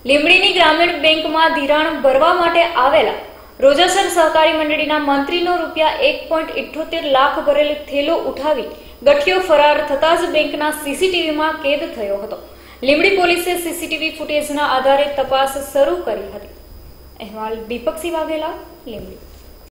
લીંબડીની ગ્રામીણ બેંકમાં ધિરાણ ભરવા માટે આવેલા રોજાસર સહકારી મંડળીના મંત્રીનો ₹1.78 લાખ ભરેલ થેલો ઉઠાવી ગઠિયો ફરાર થતા જ બેંકના સીસીટીવીમાં કેદ થયો હતો। લીંબડી પોલીસે સીસીટીવી ફૂટેજના આધારે તપાસ શરૂ કરી હતી। અહેવાલ દીપકસિંહ વાઘેલા, લીંબડી।